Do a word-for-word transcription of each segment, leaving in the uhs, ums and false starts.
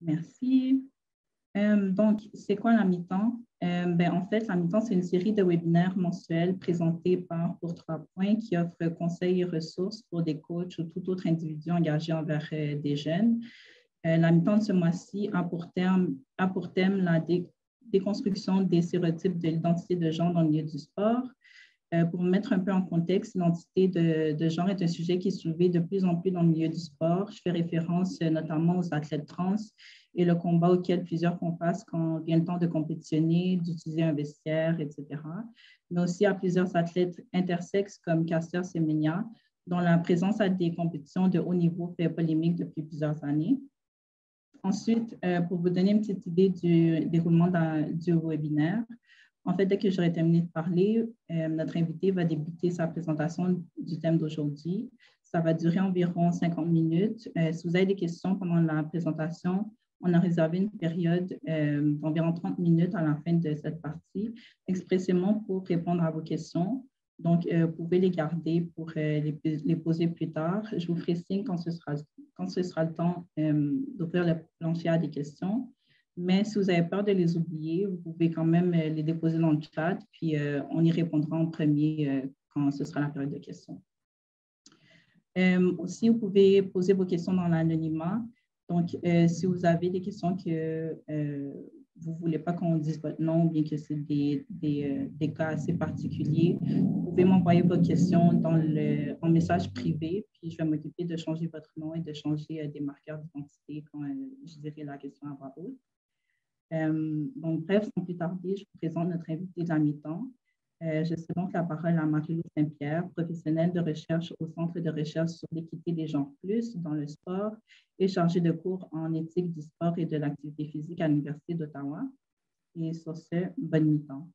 Merci. Euh, donc, c'est quoi la mi-temps? Euh, ben, en fait, la mi-temps, c'est une série de webinaires mensuels présentés par Pour Trois Points qui offre conseils et ressources pour des coachs ou tout autre individu engagé envers euh, des jeunes. Euh, la mi-temps de ce mois-ci a pour, terme, a pour thème la dé déconstruction des stéréotypes de l'identité de genre dans le milieu du sport. Euh, pour mettre un peu en contexte, l'identité de, de genre est un sujet qui est soulevé de plus en plus dans le milieu du sport. Je fais référence euh, notamment aux athlètes trans et le combat auquel plusieurs font face quand vient le temps de compétitionner, d'utiliser un vestiaire, et cetera. Mais aussi à plusieurs athlètes intersexes comme Caster Semenya, dont la présence à des compétitions de haut niveau fait polémique depuis plusieurs années. Ensuite, euh, pour vous donner une petite idée du déroulement du webinaire, en fait, dès que j'aurai terminé de parler, euh, notre invité va débuter sa présentation du thème d'aujourd'hui. Ça va durer environ cinquante minutes. Euh, si vous avez des questions pendant la présentation, on a réservé une période euh, d'environ trente minutes à la fin de cette partie, expressément pour répondre à vos questions. Donc, euh, vous pouvez les garder pour euh, les, les poser plus tard. Je vous ferai signe quand ce sera, quand ce sera le temps euh, d'ouvrir le plancher à des questions. Mais si vous avez peur de les oublier, vous pouvez quand même les déposer dans le chat, puis euh, on y répondra en premier euh, quand ce sera la période de questions. Euh, aussi, vous pouvez poser vos questions dans l'anonymat. Donc, euh, si vous avez des questions que euh, vous ne voulez pas qu'on dise votre nom ou bien que c'est des, des, euh, des cas assez particuliers, vous pouvez m'envoyer vos questions dans le, en message privé, puis je vais m'occuper de changer votre nom et de changer euh, des marqueurs d'identité quand euh, je dirai la question à voix haute. Euh, donc, bref, sans plus tarder, je vous présente notre invité de la mi-temps. Euh, je cède donc la parole à Marie-Lou Saint-Pierre, professionnelle de recherche au Centre de recherche sur l'équité des genres plus dans le sport et chargée de cours en éthique du sport et de l'activité physique à l'Université d'Ottawa. Et sur ce, bonne mi-temps.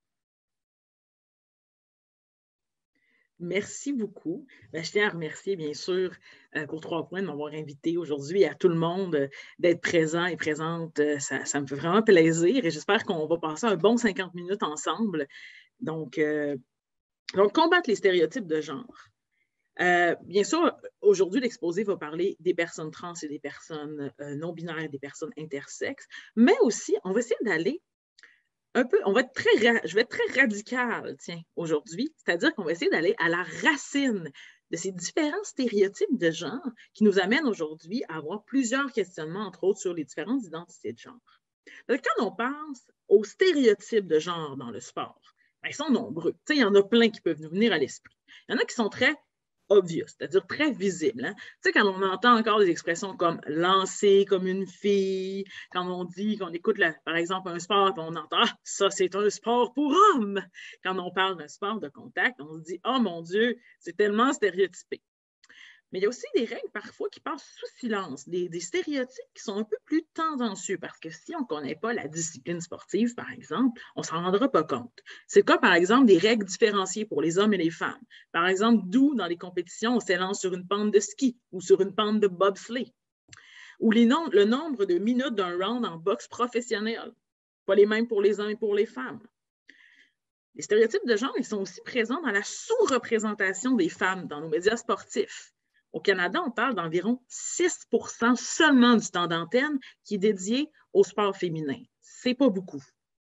Merci beaucoup. Ben, je tiens à remercier, bien sûr, euh, pour Trois Points de m'avoir invité aujourd'hui et à tout le monde euh, d'être présent et présente. Euh, ça, ça me fait vraiment plaisir et j'espère qu'on va passer un bon cinquante minutes ensemble. Donc, euh, donc combattre les stéréotypes de genre. Euh, bien sûr, aujourd'hui, l'exposé va parler des personnes trans et des personnes euh, non-binaires, des personnes intersexes, mais aussi, on va essayer d'aller un peu, on va être très, je vais être très radical, tiens, aujourd'hui, c'est-à-dire qu'on va essayer d'aller à la racine de ces différents stéréotypes de genre qui nous amènent aujourd'hui à avoir plusieurs questionnements, entre autres, sur les différentes identités de genre. Donc, quand on pense aux stéréotypes de genre dans le sport, ben, ils sont nombreux. Tu sais, il y en a plein qui peuvent nous venir à l'esprit. Il y en a qui sont très obvious, c'est-à-dire très visibles. Hein? Tu sais, quand on entend encore des expressions comme lancer comme une fille, quand on dit qu'on écoute, la, par exemple, un sport, on entend ah, ça, c'est un sport pour hommes. Quand on parle d'un sport de contact, on se dit oh mon Dieu, c'est tellement stéréotypé. Mais il y a aussi des règles parfois qui passent sous silence, des, des stéréotypes qui sont un peu plus tendancieux parce que si on ne connaît pas la discipline sportive, par exemple, on ne s'en rendra pas compte. C'est le cas, par exemple, des règles différenciées pour les hommes et les femmes. Par exemple, d'où dans les compétitions, on s'élance sur une pente de ski ou sur une pente de bobsleigh. Ou les nom le nombre de minutes d'un round en boxe professionnel. Pas les mêmes pour les hommes et pour les femmes. Les stéréotypes de genre, ils sont aussi présents dans la sous-représentation des femmes dans nos médias sportifs. Au Canada, on parle d'environ six pour cent seulement du temps d'antenne qui est dédié au sport féminin. C'est pas beaucoup.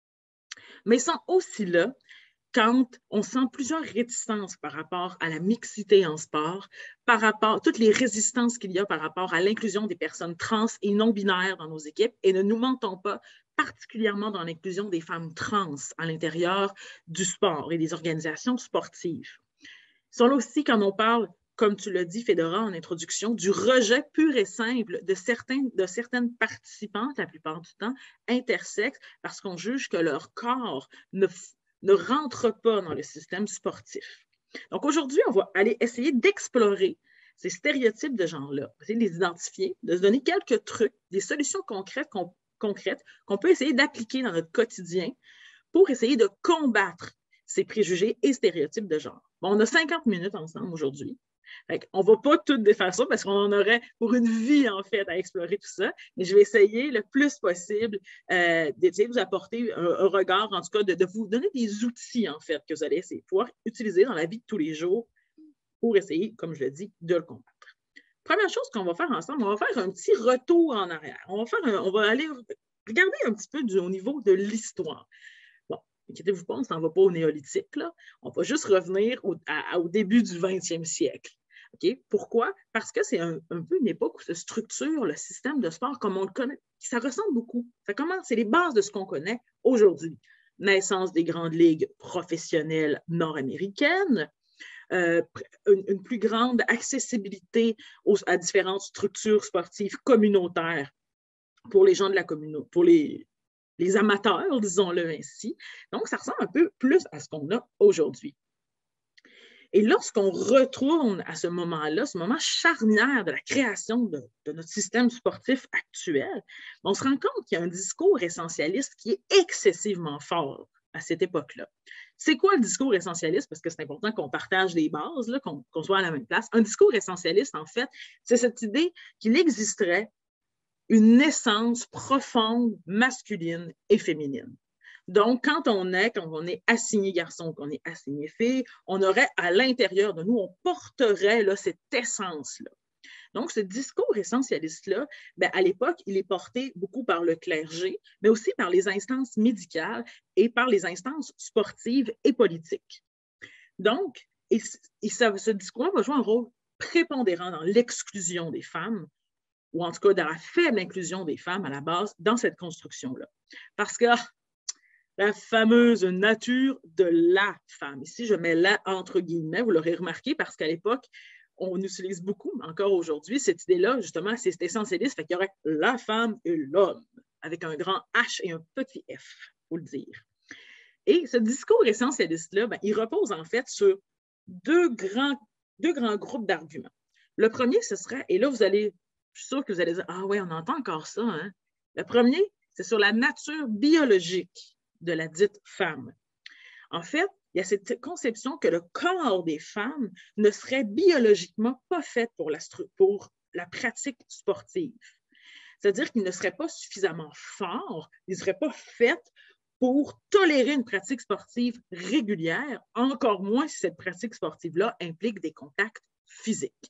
Mais ils sont aussi là quand on sent plusieurs réticences par rapport à la mixité en sport, par rapport à toutes les résistances qu'il y a par rapport à l'inclusion des personnes trans et non-binaires dans nos équipes. Et ne nous mentons pas, particulièrement dans l'inclusion des femmes trans à l'intérieur du sport et des organisations sportives. Ils sont là aussi quand on parle, comme tu l'as dit, Fédora, en introduction, du rejet pur et simple de, certains, de certaines participantes, la plupart du temps, intersexes, parce qu'on juge que leur corps ne, ne rentre pas dans le système sportif. Donc aujourd'hui, on va aller essayer d'explorer ces stéréotypes de genre-là, essayer de les identifier, de se donner quelques trucs, des solutions concrètes qu'on concrètes qu'on peut essayer d'appliquer dans notre quotidien pour essayer de combattre ces préjugés et stéréotypes de genre. Bon, on a cinquante minutes ensemble aujourd'hui. On ne va pas tout défaire ça parce qu'on en aurait pour une vie, en fait, à explorer tout ça. Mais je vais essayer le plus possible euh, d'essayer de vous apporter un, un regard, en tout cas, de, de vous donner des outils, en fait, que vous allez essayer de pouvoir utiliser dans la vie de tous les jours pour essayer, comme je le dis, de le combattre. première chose qu'on va faire ensemble, on va faire un petit retour en arrière. On va, faire un, on va aller regarder un petit peu du, au niveau de l'histoire. Bon, inquiétez-vous pas, on ne s'en va pas au néolithique, là. On va juste revenir au, à, au début du vingtième siècle. Okay? Pourquoi? Parce que c'est un, un peu une époque où se structure le système de sport comme on le connaît. Ça ressemble beaucoup. Ça commence, c'est les bases de ce qu'on connaît aujourd'hui. Naissance des grandes ligues professionnelles nord-américaines, euh, une, une plus grande accessibilité aux, à différentes structures sportives communautaires pour les gens de la communauté, pour les, les amateurs, disons-le ainsi. Donc, ça ressemble un peu plus à ce qu'on a aujourd'hui. Et lorsqu'on retourne à ce moment-là, ce moment charnière de la création de, de notre système sportif actuel, on se rend compte qu'il y a un discours essentialiste qui est excessivement fort à cette époque-là. C'est quoi le discours essentialiste? Parce que c'est important qu'on partage les bases, là, qu'on, qu'on soit à la même place. Un discours essentialiste, en fait, c'est cette idée qu'il existerait une naissance profonde, masculine et féminine. Donc, quand on est, quand on est assigné garçon, qu'on est assigné fille, on aurait à l'intérieur de nous, on porterait là, cette essence-là. Donc, ce discours essentialiste-là, bien, à l'époque, il est porté beaucoup par le clergé, mais aussi par les instances médicales et par les instances sportives et politiques. Donc, et, et ça, ce discours-là va jouer un rôle prépondérant dans l'exclusion des femmes, ou en tout cas dans la faible inclusion des femmes à la base dans cette construction-là. Parce que la fameuse nature de la femme. Ici, je mets la entre guillemets, vous l'aurez remarqué, parce qu'à l'époque, on utilise beaucoup, encore aujourd'hui, cette idée-là, justement, c'est essentialiste, fait qu'il y aurait la femme et l'homme, avec un grand H et un petit F, il faut le dire. Et ce discours essentialiste-là, ben, il repose en fait sur deux grands, deux grands groupes d'arguments. Le premier, ce serait, et là, vous allez, je suis sûre que vous allez dire, ah oui, on entend encore ça, hein? Le premier, c'est sur la nature biologique de la dite femme. En fait, il y a cette conception que le corps des femmes ne serait biologiquement pas fait pour la, pour la pratique sportive. C'est-à-dire qu'il ne serait pas suffisamment fort, il ne serait pas fait pour tolérer une pratique sportive régulière, encore moins si cette pratique sportive-là implique des contacts physiques.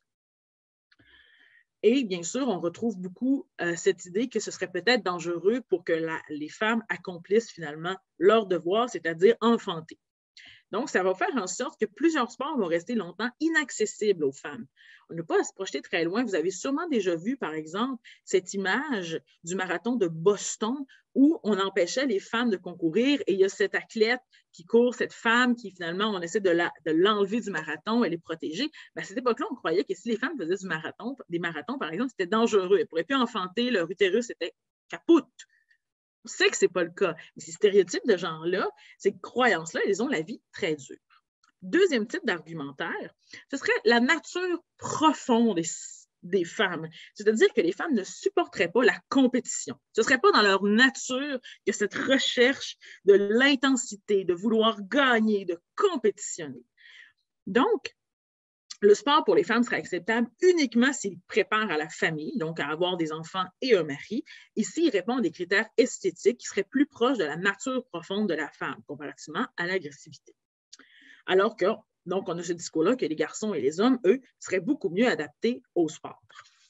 Et bien sûr, on retrouve beaucoup euh, cette idée que ce serait peut-être dangereux pour que la, les femmes accomplissent finalement leur devoir, c'est-à-dire enfanter. Donc, ça va faire en sorte que plusieurs sports vont rester longtemps inaccessibles aux femmes. On n'a pas à se projeter très loin. Vous avez sûrement déjà vu, par exemple, cette image du marathon de Boston où on empêchait les femmes de concourir et il y a cette athlète qui court, cette femme qui finalement, on essaie de, la, de l'enlever du marathon, elle est protégée. Bien, à cette époque-là, on croyait que si les femmes faisaient du marathon, des marathons, par exemple, c'était dangereux. Elles ne pourraient plus enfanter, leur utérus était capote. On sait que ce n'est pas le cas. Mais ces stéréotypes de genre-là, ces croyances-là, elles ont la vie très dure. Deuxième type d'argumentaire, ce serait la nature profonde des, des femmes. C'est-à-dire que les femmes ne supporteraient pas la compétition. Ce ne serait pas dans leur nature que cette recherche de l'intensité, de vouloir gagner, de compétitionner. Donc, le sport pour les femmes serait acceptable uniquement s'il prépare à la famille, donc à avoir des enfants et un mari, et s'il répond à des critères esthétiques qui seraient plus proches de la nature profonde de la femme, comparativement à l'agressivité. Alors que, donc, on a ce discours-là que les garçons et les hommes, eux, seraient beaucoup mieux adaptés au sport.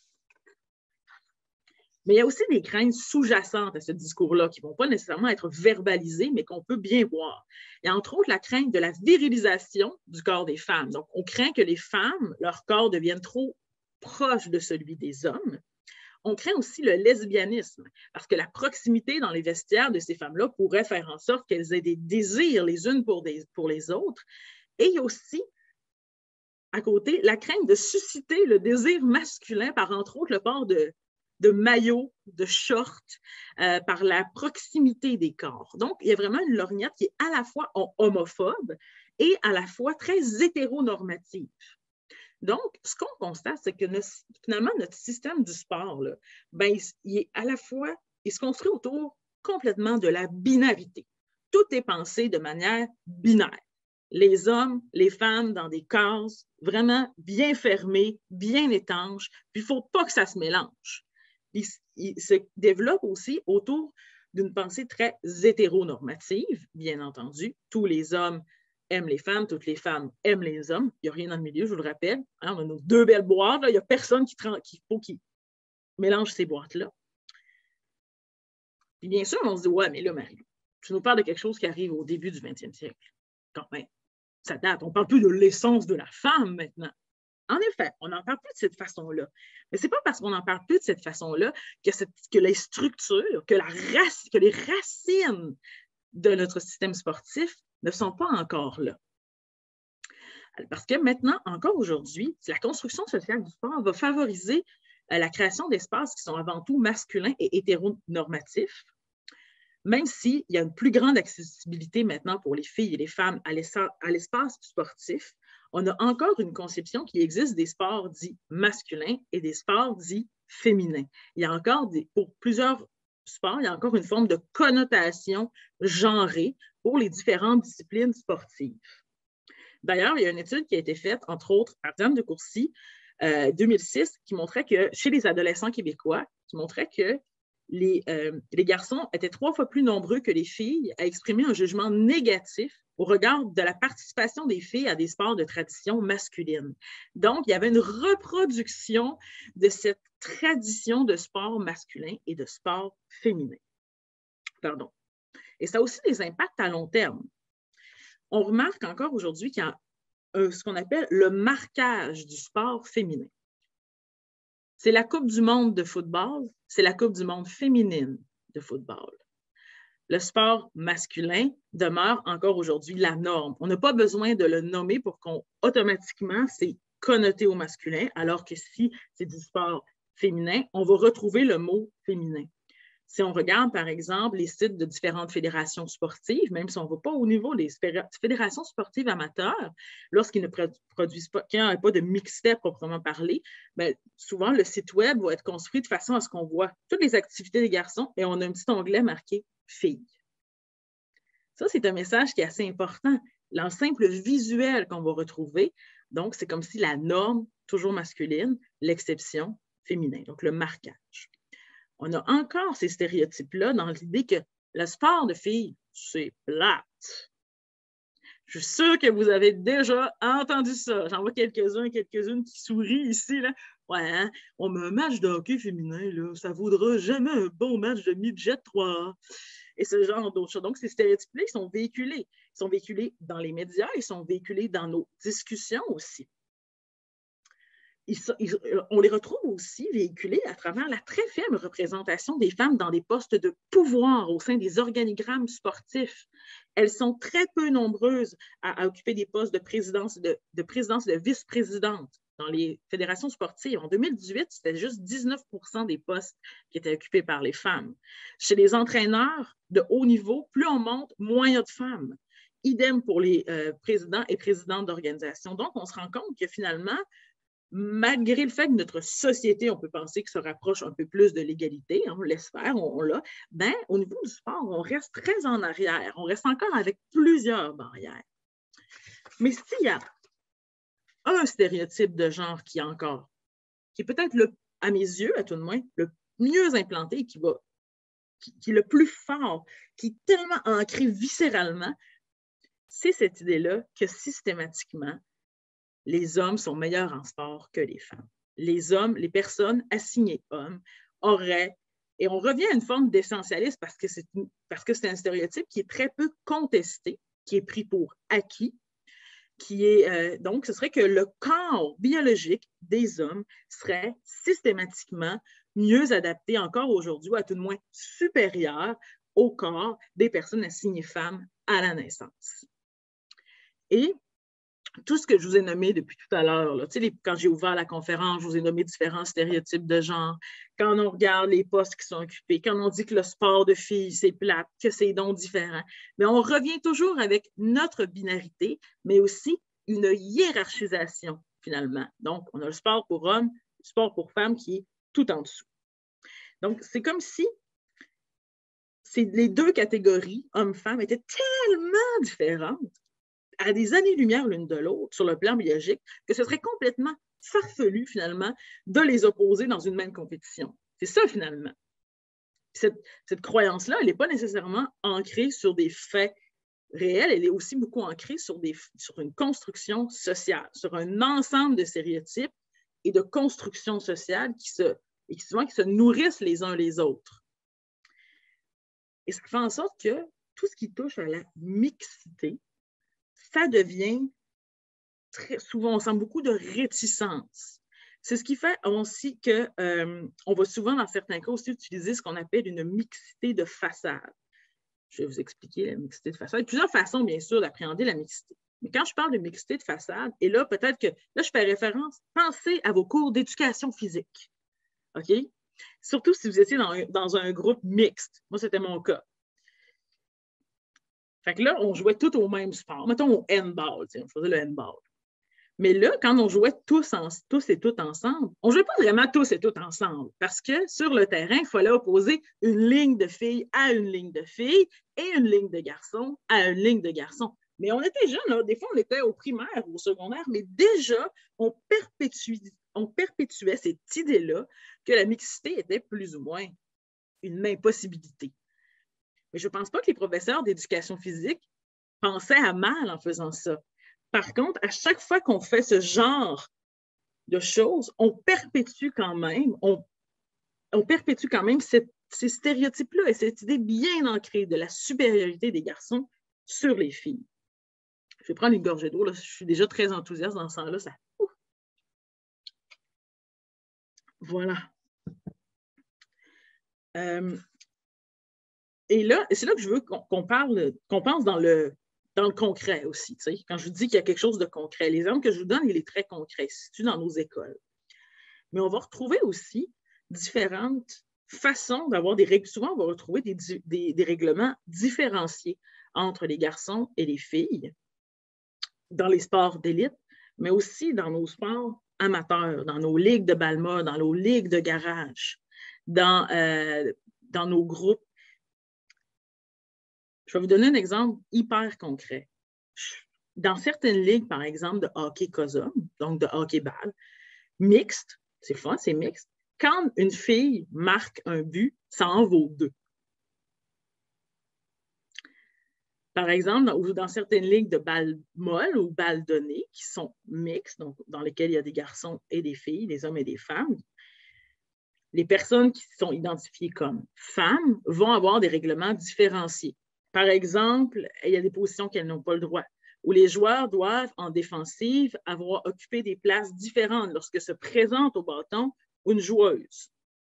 Mais il y a aussi des craintes sous-jacentes à ce discours-là qui ne vont pas nécessairement être verbalisées, mais qu'on peut bien voir. Il y a entre autres la crainte de la virilisation du corps des femmes. Donc, on craint que les femmes, leur corps devienne trop proche de celui des hommes. On craint aussi le lesbianisme, parce que la proximité dans les vestiaires de ces femmes-là pourrait faire en sorte qu'elles aient des désirs les unes pour, des, pour les autres. Et il y a aussi, à côté, la crainte de susciter le désir masculin par, entre autres, le port de de maillots, de shorts, euh, par la proximité des corps. Donc, il y a vraiment une lorgnette qui est à la fois homophobe et à la fois très hétéronormative. Donc, ce qu'on constate, c'est que notre, finalement, notre système du sport, là, ben, il est à la fois, il se construit autour complètement de la binarité. Tout est pensé de manière binaire. Les hommes, les femmes dans des cases vraiment bien fermées, bien étanches, puis il ne faut pas que ça se mélange. Il, il se développe aussi autour d'une pensée très hétéronormative, bien entendu. Tous les hommes aiment les femmes, toutes les femmes aiment les hommes. Il n'y a rien dans le milieu, je vous le rappelle. Hein, on a nos deux belles boîtes, là. Il n'y a personne qui, qui, faut qui mélange ces boîtes-là. Puis bien sûr, on se dit, ouais, mais là, Marie, tu nous parles de quelque chose qui arrive au début du vingtième siècle. Quand même, ça date. On ne parle plus de l'essence de la femme maintenant. En effet, on n'en parle plus de cette façon-là. Mais ce n'est pas parce qu'on n'en parle plus de cette façon-là que, que les structures, que, la race, que les racines de notre système sportif ne sont pas encore là. Parce que maintenant, encore aujourd'hui, la construction sociale du sport va favoriser la création d'espaces qui sont avant tout masculins et hétéronormatifs, même s'il y a une plus grande accessibilité maintenant pour les filles et les femmes à l'espace sportif, on a encore une conception qui existe des sports dits masculins et des sports dits féminins. Il y a encore, des, pour plusieurs sports, il y a encore une forme de connotation genrée pour les différentes disciplines sportives. D'ailleurs, il y a une étude qui a été faite, entre autres, par Diane de Courcy, euh, deux mille six, qui montrait que chez les adolescents québécois, qui montrait que les, euh, les garçons étaient trois fois plus nombreux que les filles à exprimer un jugement négatif au regard de la participation des filles à des sports de tradition masculine. Donc, il y avait une reproduction de cette tradition de sport masculin et de sport féminin. Pardon. Et ça a aussi des impacts à long terme. On remarque encore aujourd'hui qu'il y a un, ce qu'on appelle le marquage du sport féminin. C'est la Coupe du monde de football, c'est la Coupe du monde féminine de football. Le sport masculin demeure encore aujourd'hui la norme. On n'a pas besoin de le nommer pour qu'on automatiquement c'est connoté au masculin, alors que si c'est du sport féminin, on va retrouver le mot féminin. Si on regarde, par exemple, les sites de différentes fédérations sportives, même si on ne va pas au niveau des fédérations sportives amateurs, lorsqu'ils ne produisent pas, qu'il n'y a pas de mixtape proprement parlé, bien, souvent le site web va être construit de façon à ce qu'on voit toutes les activités des garçons et on a un petit onglet marqué « filles ». Ça, c'est un message qui est assez important. L'ensemble visuel qu'on va retrouver, donc c'est comme si la norme, toujours masculine, l'exception féminin, donc le marquage. On a encore ces stéréotypes-là dans l'idée que le sport de filles, c'est plate. Je suis sûre que vous avez déjà entendu ça. J'en vois quelques-uns, quelques-unes qui sourient ici. Là. Ouais, hein? On met un match de hockey féminin, là, ça ne vaudra jamais un bon match de midget trois A. Et ce genre d'autres choses. Donc, ces stéréotypes-là, ils sont véhiculés. Ils sont véhiculés dans les médias, ils sont véhiculés dans nos discussions aussi. Ils, ils, on les retrouve aussi véhiculés à travers la très faible représentation des femmes dans des postes de pouvoir au sein des organigrammes sportifs. Elles sont très peu nombreuses à, à occuper des postes de présidence, de, de présidence et de vice-présidente dans les fédérations sportives. En deux mille dix-huit, c'était juste dix-neuf pour cent des postes qui étaient occupés par les femmes. Chez les entraîneurs de haut niveau, plus on monte, moins il y a de femmes. Idem pour les euh, présidents et présidentes d'organisations. Donc, on se rend compte que finalement, malgré le fait que notre société, on peut penser que se rapproche un peu plus de l'égalité, hein, on l'espère, on, on l'a, ben, au niveau du sport, on reste très en arrière. On reste encore avec plusieurs barrières. Mais s'il y a un stéréotype de genre qui est encore, qui est peut-être, le, à mes yeux, à tout de moins, le mieux implanté, qui, va, qui, qui est le plus fort, qui est tellement ancré viscéralement, c'est cette idée-là que systématiquement, les hommes sont meilleurs en sport que les femmes. Les hommes, les personnes assignées hommes auraient, et on revient à une forme d'essentialisme parce que c'est parce que c'est un stéréotype qui est très peu contesté, qui est pris pour acquis, qui est, euh, donc ce serait que le corps biologique des hommes serait systématiquement mieux adapté encore aujourd'hui, à tout de moins supérieur au corps des personnes assignées femmes à la naissance. Et tout ce que je vous ai nommé depuis tout à l'heure, quand j'ai ouvert la conférence, je vous ai nommé différents stéréotypes de genre. Quand on regarde les postes qui sont occupés, quand on dit que le sport de filles, c'est plate, que c'est donc différent, mais on revient toujours avec notre binarité, mais aussi une hiérarchisation, finalement. Donc, on a le sport pour hommes, le sport pour femmes qui est tout en dessous. Donc, c'est comme si les deux catégories, hommes-femmes, étaient tellement différentes à des années-lumière l'une de l'autre sur le plan biologique, que ce serait complètement farfelu, finalement, de les opposer dans une même compétition. C'est ça, finalement. Cette, cette croyance-là, elle n'est pas nécessairement ancrée sur des faits réelle, elle est aussi beaucoup ancrée sur, des, sur une construction sociale, sur un ensemble de stéréotypes et de constructions sociales qui se, et qui, souvent, qui se nourrissent les uns les autres. Et ça fait en sorte que tout ce qui touche à la mixité, ça devient très souvent, on sent beaucoup de réticence. C'est ce qui fait aussi qu'on euh, va souvent, dans certains cas, aussi utiliser ce qu'on appelle une mixité de façade. Je vais vous expliquer la mixité de façade. Il y a plusieurs façons, bien sûr, d'appréhender la mixité. Mais quand je parle de mixité de façade, et là, peut-être que, là, je fais référence, pensez à vos cours d'éducation physique. OK? Surtout si vous étiez dans un, dans un groupe mixte. Moi, c'était mon cas. Fait que là, on jouait tous au même sport. Mettons au handball, on faisait le handball. Mais là, quand on jouait tous, en, tous et toutes ensemble, on ne jouait pas vraiment tous et toutes ensemble parce que sur le terrain, il fallait opposer une ligne de filles à une ligne de filles et une ligne de garçons à une ligne de garçons. Mais on était jeunes, là. Des fois, on était au primaire ou au secondaire, mais déjà, on, perpétue, on perpétuait cette idée-là que la mixité était plus ou moins une impossibilité. Mais je ne pense pas que les professeurs d'éducation physique pensaient à mal en faisant ça. Par contre, à chaque fois qu'on fait ce genre de choses, on perpétue quand même, on, on perpétue quand même cette, ces stéréotypes-là et cette idée bien ancrée de la supériorité des garçons sur les filles. Je vais prendre une gorgée d'eau, là, je suis déjà très enthousiaste dans ce sens-là. Ça... Voilà. Euh, et là, c'est là que je veux qu'on, qu'on parle, qu'on pense dans le, dans le concret aussi. Tu sais, quand je vous dis qu'il y a quelque chose de concret, l'exemple que je vous donne, il est très concret, il se situe dans nos écoles. Mais on va retrouver aussi différentes façons d'avoir des règles. Souvent, on va retrouver des, des, des règlements différenciés entre les garçons et les filles dans les sports d'élite, mais aussi dans nos sports amateurs, dans nos ligues de balma, dans nos ligues de garage, dans, euh, dans nos groupes. Je vais vous donner un exemple hyper concret. Dans certaines ligues, par exemple, de hockey COSOM, donc de hockey-ball, mixte, c'est fun, c'est mixte, quand une fille marque un but, ça en vaut deux. Par exemple, dans, dans certaines ligues de balles molles ou balles données qui sont mixtes, donc dans lesquelles il y a des garçons et des filles, des hommes et des femmes, les personnes qui sont identifiées comme femmes vont avoir des règlements différenciés. Par exemple, il y a des positions qu'elles n'ont pas le droit, où les joueurs doivent, en défensive, avoir occupé des places différentes lorsque se présente au bâton une joueuse.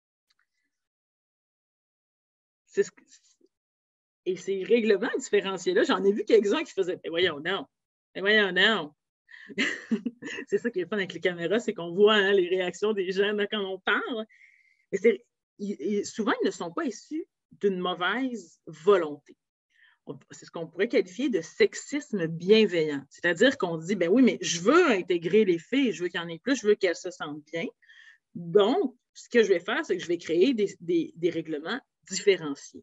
C'est ce que... Et ces règlements différenciés-là, j'en ai vu quelques-uns qui faisaient « Mais voyons non, mais voyons non ». C'est ça qui est fun avec les caméras, c'est qu'on voit hein, les réactions des gens là, quand on parle. Mais c'est, ils, souvent, ils ne sont pas issus d'une mauvaise volonté. C'est ce qu'on pourrait qualifier de sexisme bienveillant. C'est-à-dire qu'on dit, ben oui, mais je veux intégrer les filles, je veux qu'il y en ait plus, je veux qu'elles se sentent bien. Donc, ce que je vais faire, c'est que je vais créer des, des, des règlements différenciés.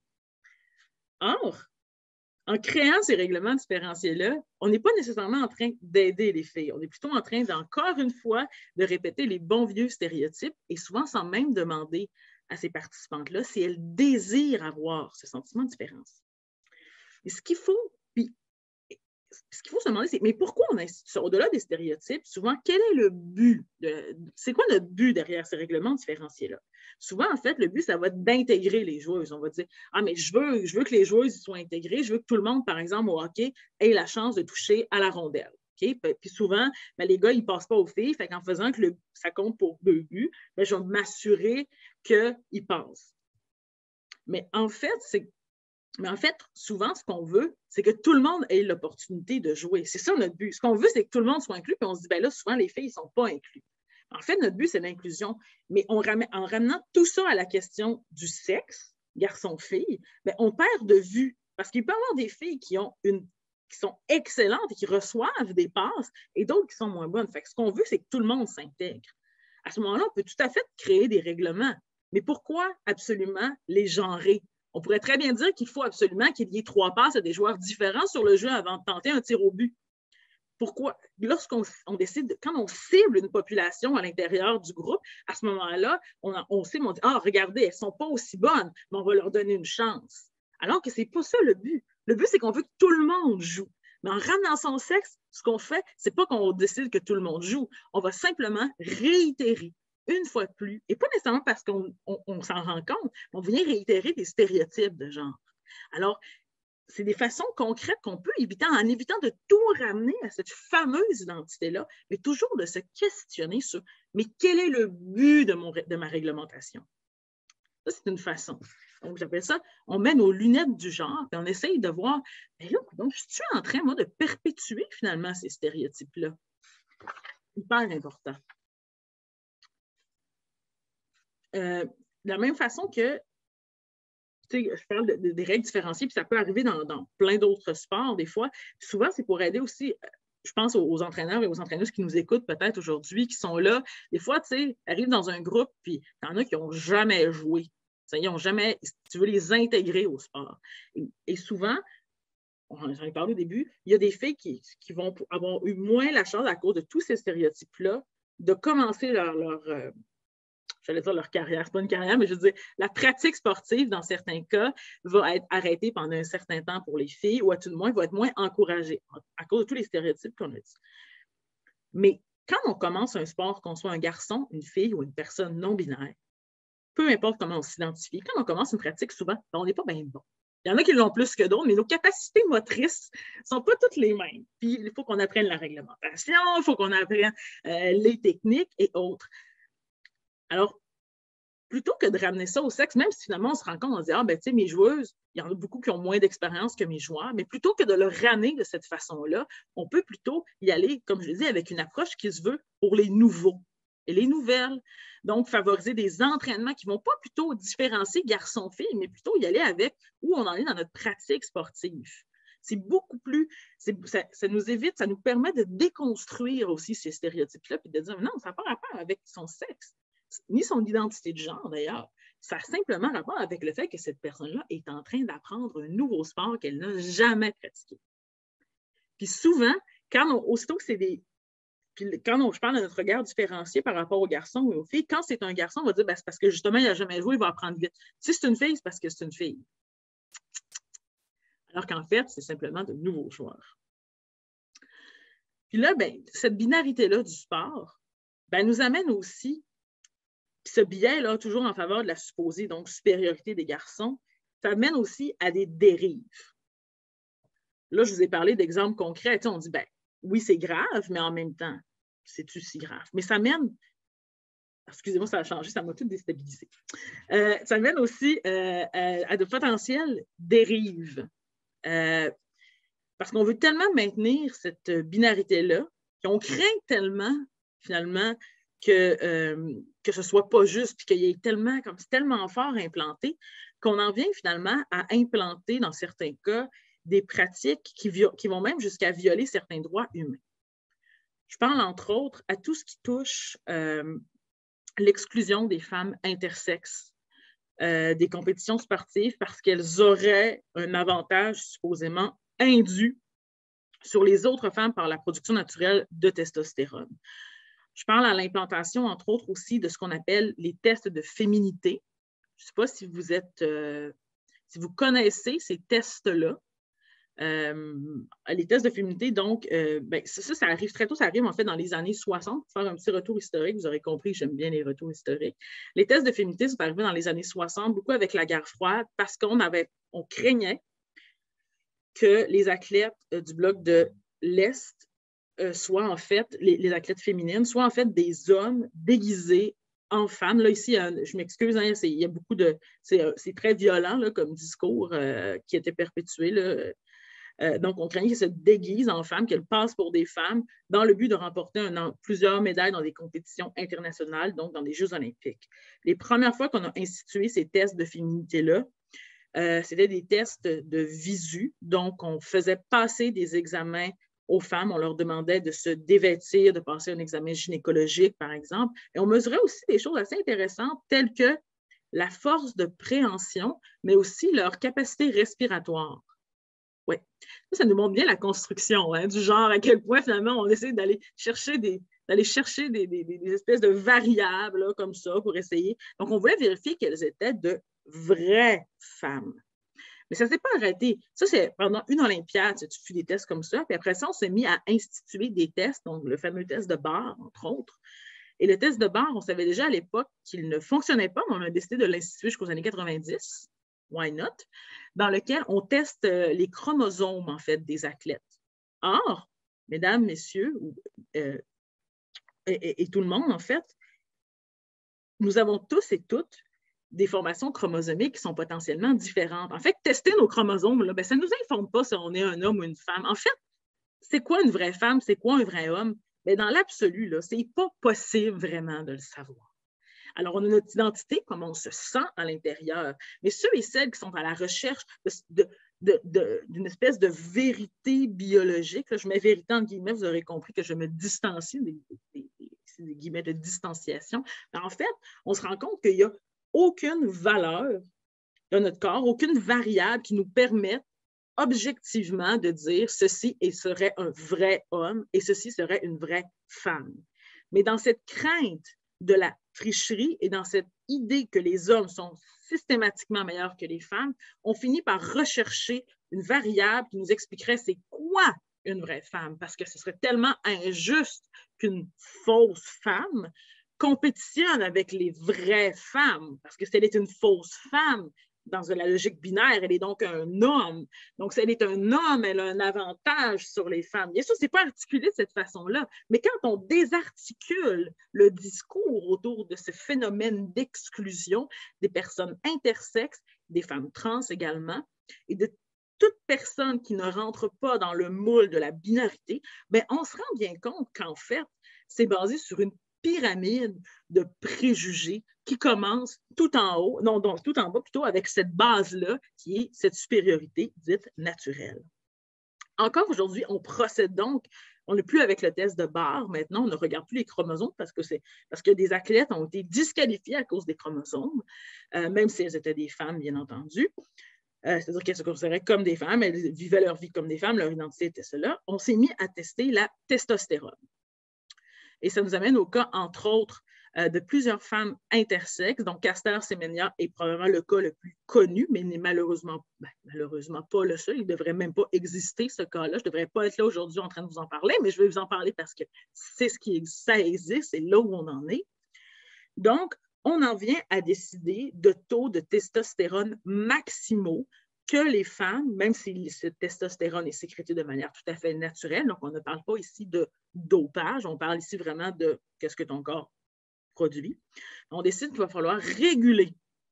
Or, en créant ces règlements différenciés-là, on n'est pas nécessairement en train d'aider les filles. On est plutôt en train d'encore une fois de répéter les bons vieux stéréotypes et souvent sans même demander à ces participantes-là si elles désirent avoir ce sentiment de différence. Et ce qu'il faut, puis, ce qu'il faut se demander, c'est mais pourquoi on institue ça? Au-delà des stéréotypes, souvent, quel est le but? De, c'est quoi notre but derrière ces règlements différenciés-là? Souvent, en fait, le but, ça va être d'intégrer les joueuses. On va dire, ah, mais je veux, je veux que les joueuses soient intégrées, je veux que tout le monde, par exemple, au hockey, ait la chance de toucher à la rondelle. Okay? Puis souvent, ben, les gars, ils ne passent pas aux filles, fait qu'en faisant que le, ça compte pour deux buts, ben, je vais m'assurer qu'ils passent. Mais en fait, c'est Mais en fait, souvent, ce qu'on veut, c'est que tout le monde ait l'opportunité de jouer. C'est ça notre but. Ce qu'on veut, c'est que tout le monde soit inclus, puis on se dit, ben là, souvent, les filles ne sont pas incluses. En fait, notre but, c'est l'inclusion. Mais on ramène, en ramenant tout ça à la question du sexe, garçon-fille, ben, on perd de vue. Parce qu'il peut y avoir des filles qui, ont une, qui sont excellentes et qui reçoivent des passes, et d'autres qui sont moins bonnes. Fait que ce qu'on veut, c'est que tout le monde s'intègre. À ce moment-là, on peut tout à fait créer des règlements. Mais pourquoi absolument les genrer? On pourrait très bien dire qu'il faut absolument qu'il y ait trois passes à des joueurs différents sur le jeu avant de tenter un tir au but. Pourquoi? Lorsqu'on on décide, quand on cible une population à l'intérieur du groupe, à ce moment-là, on, on cible, on dit, ah, regardez, elles ne sont pas aussi bonnes, mais on va leur donner une chance. Alors que ce n'est pas ça le but. Le but, c'est qu'on veut que tout le monde joue. Mais en ramenant son sexe, ce qu'on fait, c'est pas qu'on décide que tout le monde joue. On va simplement réitérer une fois de plus, et pas nécessairement parce qu'on on, on s'en rend compte, on vient réitérer des stéréotypes de genre. Alors, c'est des façons concrètes qu'on peut éviter, en évitant de tout ramener à cette fameuse identité-là, mais toujours de se questionner sur « mais quel est le but de, mon, de ma réglementation? » Ça, c'est une façon. Donc, j'appelle ça, on met nos lunettes du genre, et on essaye de voir, mais là, donc, je suis en train, moi, de perpétuer finalement ces stéréotypes-là. Hyper important. Euh, de la même façon que, tu sais, je parle de, de, des règles différenciées, puis ça peut arriver dans, dans plein d'autres sports, des fois. Souvent, c'est pour aider aussi, je pense aux, aux entraîneurs et aux entraîneuses qui nous écoutent peut-être aujourd'hui, qui sont là. Des fois, tu sais, arrivent dans un groupe, puis il y en a qui n'ont jamais joué. Ils n'ont jamais, si tu veux les intégrer au sport. Et, et souvent, j'en ai parlé au début, il y a des filles qui, qui vont avoir eu moins la chance à cause de tous ces stéréotypes-là de commencer leur, leur euh, j'allais dire leur carrière, c'est pas une carrière, mais je veux dire, la pratique sportive, dans certains cas, va être arrêtée pendant un certain temps pour les filles, ou à tout le moins, va être moins encouragée à cause de tous les stéréotypes qu'on a dit. Mais quand on commence un sport, qu'on soit un garçon, une fille ou une personne non-binaire, peu importe comment on s'identifie, quand on commence une pratique, souvent, on n'est pas bien bon. Il y en a qui l'ont plus que d'autres, mais nos capacités motrices ne sont pas toutes les mêmes. Puis, il faut qu'on apprenne la réglementation, il faut qu'on apprenne euh, les techniques et autres. Alors, plutôt que de ramener ça au sexe, même si finalement on se rend compte, on se dit, ah, ben, tu sais, mes joueuses, il y en a beaucoup qui ont moins d'expérience que mes joueurs, mais plutôt que de le ramener de cette façon-là, on peut plutôt y aller, comme je le dis, avec une approche qui se veut pour les nouveaux et les nouvelles. Donc, favoriser des entraînements qui ne vont pas plutôt différencier garçon-fille, mais plutôt y aller avec où on en est dans notre pratique sportive. C'est beaucoup plus, c'est, ça, ça nous évite, ça nous permet de déconstruire aussi ces stéréotypes-là, puis de dire, non, ça n'a pas rapport avec son sexe, ni son identité de genre d'ailleurs. Ça a simplement rapport avec le fait que cette personne-là est en train d'apprendre un nouveau sport qu'elle n'a jamais pratiqué. Puis souvent, quand on, aussitôt que c'est des... Puis quand on, je parle de notre regard différencié par rapport aux garçons et aux filles, quand c'est un garçon, on va dire ben, c'est parce que justement, il n'a jamais joué, il va apprendre vite. Si c'est une fille, c'est parce que c'est une fille. Alors qu'en fait, c'est simplement de nouveaux joueurs. Puis là, ben, cette binarité-là du sport ben, nous amène aussi, puis ce biais-là, toujours en faveur de la supposée donc, supériorité des garçons, ça amène aussi à des dérives. Là, je vous ai parlé d'exemples concrets. Tu sais, on dit, ben, oui, c'est grave, mais en même temps, c'est-tu si grave? Mais ça mène, excusez-moi, ça a changé, ça m'a tout déstabilisé. Euh, ça mène aussi euh, à, à de potentielles dérives. Euh, parce qu'on veut tellement maintenir cette binarité-là, qu'on craint tellement, finalement, que, euh, que ce ne soit pas juste, puis qu'il y ait tellement, comme c'est tellement fort implanté, qu'on en vient finalement à implanter, dans certains cas, des pratiques qui, qui vont même jusqu'à violer certains droits humains. Je parle, entre autres, à tout ce qui touche euh, l'exclusion des femmes intersexes euh, des compétitions sportives parce qu'elles auraient un avantage supposément indu sur les autres femmes par la production naturelle de testostérone. Je parle à l'implantation, entre autres, aussi de ce qu'on appelle les tests de féminité. Je ne sais pas si vous êtes, euh, si vous connaissez ces tests-là. Euh, les tests de féminité, donc, euh, ben, ça, ça arrive très tôt, ça arrive en fait dans les années soixante. Pour faire un petit retour historique, vous aurez compris que j'aime bien les retours historiques. Les tests de féminité sont arrivés dans les années soixante, beaucoup avec la guerre froide, parce qu'on avait, on craignait que les athlètes euh, du bloc de l'Est euh, soient en fait, les, les athlètes féminines, soient en fait des hommes déguisés en femmes. Là, ici, hein, je m'excuse, hein, il y a beaucoup de... C'est très violent là, comme discours euh, qui était perpétué, là. Euh, donc, on craignait qu'elles se déguisent en femmes, qu'elles passent pour des femmes dans le but de remporter un, plusieurs médailles dans des compétitions internationales, donc dans les Jeux olympiques. Les premières fois qu'on a institué ces tests de féminité-là, euh, c'était des tests de visu. Donc, on faisait passer des examens aux femmes. On leur demandait de se dévêtir, de passer un examen gynécologique, par exemple. Et on mesurait aussi des choses assez intéressantes, telles que la force de préhension, mais aussi leur capacité respiratoire. Oui. Ça, ça nous montre bien la construction, hein, du genre à quel point, finalement, on essaie d'aller chercher des, d'aller chercher des, des, des espèces de variables là, comme ça pour essayer. Donc, on voulait vérifier qu'elles étaient de vraies femmes. Mais ça ne s'est pas arrêté. Ça, c'est pendant une Olympiade, tu fais des tests comme ça. Puis après ça, on s'est mis à instituer des tests, donc le fameux test de Barr, entre autres. Et le test de Barr, on savait déjà à l'époque qu'il ne fonctionnait pas, mais on a décidé de l'instituer jusqu'aux années quatre-vingt-dix, why not, dans lequel on teste les chromosomes, en fait, des athlètes. Or, mesdames, messieurs, euh, et, et, et tout le monde, en fait, nous avons tous et toutes des formations chromosomiques qui sont potentiellement différentes. En fait, tester nos chromosomes, là, ben, ça ne nous informe pas si on est un homme ou une femme. En fait, c'est quoi une vraie femme? C'est quoi un vrai homme? Bien, dans l'absolu, ce n'est pas possible vraiment de le savoir. Alors, on a notre identité, comment on se sent à l'intérieur. Mais ceux et celles qui sont à la recherche de, de, de, d'une espèce de vérité biologique, là, je mets vérité en guillemets, vous aurez compris que je me distancie des, des, des, des guillemets de distanciation. Mais en fait, on se rend compte qu'il n'y a aucune valeur de notre corps, aucune variable qui nous permette objectivement de dire ceci et serait un vrai homme et ceci serait une vraie femme. Mais dans cette crainte de la tricherie et dans cette idée que les hommes sont systématiquement meilleurs que les femmes, on finit par rechercher une variable qui nous expliquerait c'est quoi une vraie femme, parce que ce serait tellement injuste qu'une fausse femme compétitionne avec les vraies femmes, parce que si elle est une fausse femme, dans la logique binaire, elle est donc un homme. Donc, si elle est un homme, elle a un avantage sur les femmes. Bien sûr, ce n'est pas articulé de cette façon-là, mais quand on désarticule le discours autour de ce phénomène d'exclusion des personnes intersexes, des femmes trans également, et de toute personne qui ne rentre pas dans le moule de la binarité, bien, on se rend bien compte qu'en fait, c'est basé sur une pyramide de préjugés qui commence tout en haut, non, donc tout en bas plutôt, avec cette base-là qui est cette supériorité dite naturelle. Encore aujourd'hui, on procède donc, on n'est plus avec le test de Barr, maintenant on ne regarde plus les chromosomes parce que, c'est, parce que des athlètes ont été disqualifiés à cause des chromosomes, euh, même si elles étaient des femmes, bien entendu. Euh, c'est-à-dire qu'elles se considéraient comme des femmes, elles vivaient leur vie comme des femmes, leur identité était cela. On s'est mis à tester la testostérone. Et ça nous amène au cas, entre autres, euh, de plusieurs femmes intersexes. Donc, Caster Semenya est probablement le cas le plus connu, mais n'est malheureusement, ben, malheureusement pas le seul. Il ne devrait même pas exister, ce cas-là. Je ne devrais pas être là aujourd'hui en train de vous en parler, mais je vais vous en parler parce que c'est ce qui ça existe, c'est là où on en est. Donc, on en vient à décider de taux de testostérone maximaux que les femmes, même si cette testostérone est sécrétée de manière tout à fait naturelle, donc on ne parle pas ici de dopage, on parle ici vraiment de qu'est-ce que ton corps produit. On décide qu'il va falloir réguler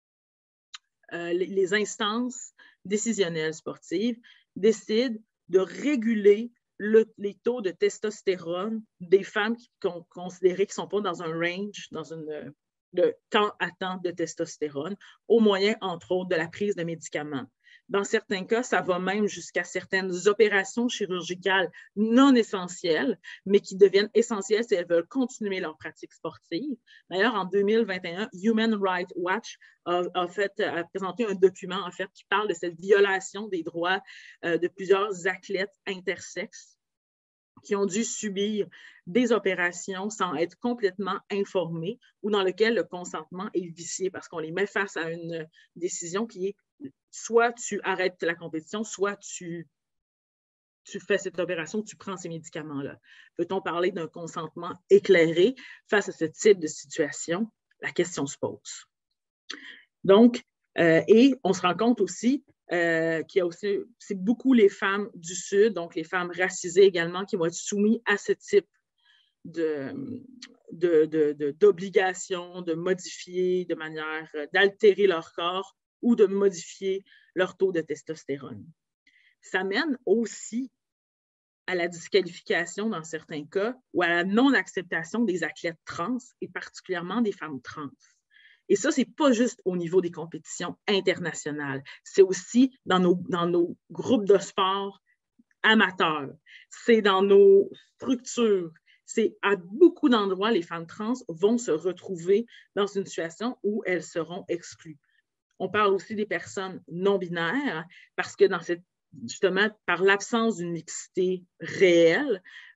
euh, les, les instances décisionnelles sportives, décident de réguler le, les taux de testostérone des femmes qui sont considérées qui ne sont pas dans un range, dans une, de temps à temps de testostérone, au moyen, entre autres, de la prise de médicaments. Dans certains cas, ça va même jusqu'à certaines opérations chirurgicales non essentielles, mais qui deviennent essentielles si elles veulent continuer leur pratique sportive. D'ailleurs, en deux mille vingt et un, Human Rights Watch a, a, fait, a présenté un document en fait, qui parle de cette violation des droits euh, de plusieurs athlètes intersexes qui ont dû subir des opérations sans être complètement informés ou dans lequel le consentement est vicié parce qu'on les met face à une décision qui est soit tu arrêtes la compétition, soit tu, tu fais cette opération, tu prends ces médicaments-là. Peut-on parler d'un consentement éclairé face à ce type de situation? La question se pose. Donc, euh, et on se rend compte aussi euh, qu'il y a aussi, c'est beaucoup les femmes du Sud, donc les femmes racisées également, qui vont être soumises à ce type de, de, de, de, d'obligation de modifier de manière, d'altérer leur corps ou de modifier leur taux de testostérone. Ça mène aussi à la disqualification dans certains cas ou à la non-acceptation des athlètes trans et particulièrement des femmes trans. Et ça, ce n'est pas juste au niveau des compétitions internationales, c'est aussi dans nos, dans nos groupes de sport amateurs, c'est dans nos structures, c'est à beaucoup d'endroits, les femmes trans vont se retrouver dans une situation où elles seront exclues. On parle aussi des personnes non-binaires parce que dans cette, justement, par l'absence d'une mixité réelle,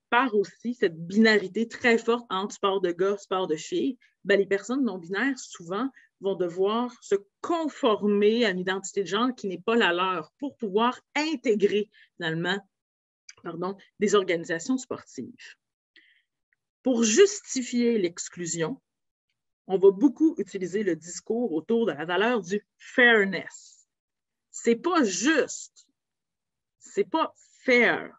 par aussi cette binarité très forte entre sport de gars, sport de filles, ben, les personnes non-binaires, souvent, vont devoir se conformer à une identité de genre qui n'est pas la leur pour pouvoir intégrer, finalement, pardon, des organisations sportives. Pour justifier l'exclusion, on va beaucoup utiliser le discours autour de la valeur du fairness. C'est pas juste, c'est pas fair.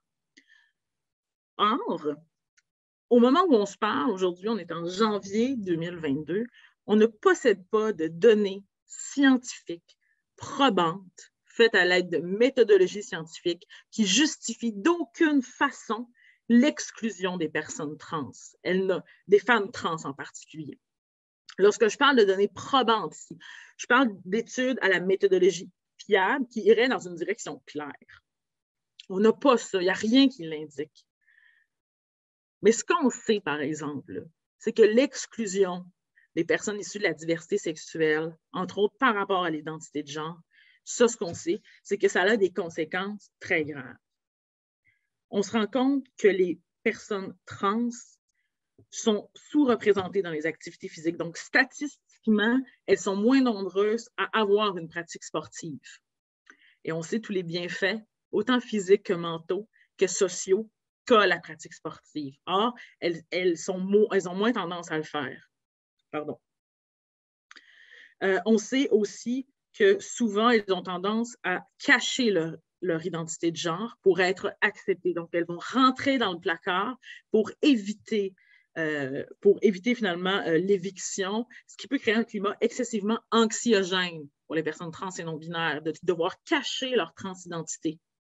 Or, au moment où on se parle, aujourd'hui, on est en janvier deux mille vingt-deux, on ne possède pas de données scientifiques probantes faites à l'aide de méthodologies scientifiques qui justifient d'aucune façon l'exclusion des personnes trans, elles, des femmes trans en particulier. Lorsque je parle de données probantes ici, je parle d'études à la méthodologie fiable qui iraient dans une direction claire. On n'a pas ça, il n'y a rien qui l'indique. Mais ce qu'on sait, par exemple, c'est que l'exclusion des personnes issues de la diversité sexuelle, entre autres par rapport à l'identité de genre, ça, ce qu'on sait, c'est que ça a des conséquences très graves. On se rend compte que les personnes trans sont sous-représentées dans les activités physiques. Donc, statistiquement, elles sont moins nombreuses à avoir une pratique sportive. Et on sait tous les bienfaits, autant physiques que mentaux, que sociaux, qu'a la pratique sportive. Or, elles, elles, sont, elles ont moins tendance à le faire. Pardon. Euh, on sait aussi que souvent, elles ont tendance à cacher leur, leur identité de genre pour être acceptées. Donc, elles vont rentrer dans le placard pour éviter, euh, pour éviter finalement euh, l'éviction, ce qui peut créer un climat excessivement anxiogène pour les personnes trans et non-binaires, de devoir cacher leur transidentité.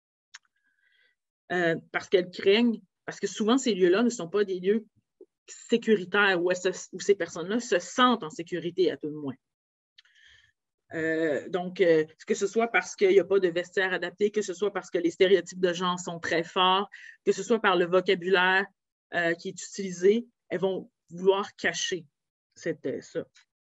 Euh, parce qu'elles craignent, parce que souvent ces lieux-là ne sont pas des lieux sécuritaires où, se, où ces personnes-là se sentent en sécurité à tout le moins. Euh, donc, euh, que ce soit parce qu'il n'y a pas de vestiaire adapté, que ce soit parce que les stéréotypes de genre sont très forts, que ce soit par le vocabulaire euh, qui est utilisé, elles vont vouloir cacher cette, ça.